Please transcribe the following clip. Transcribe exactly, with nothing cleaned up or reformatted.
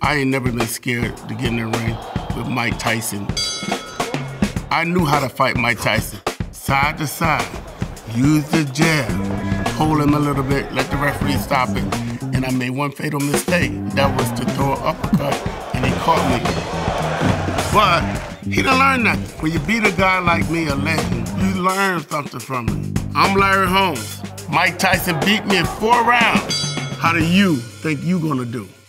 I ain't never been scared to get in the ring with Mike Tyson. I knew how to fight Mike Tyson. Side to side, use the jab, hold him a little bit, let the referee stop it. And I made one fatal mistake. That was to throw an uppercut, and he caught me. But he didn't learn nothing. When you beat a guy like me, a legend, you learn something from him. I'm Larry Holmes. Mike Tyson beat me in four rounds. How do you think you gonna do?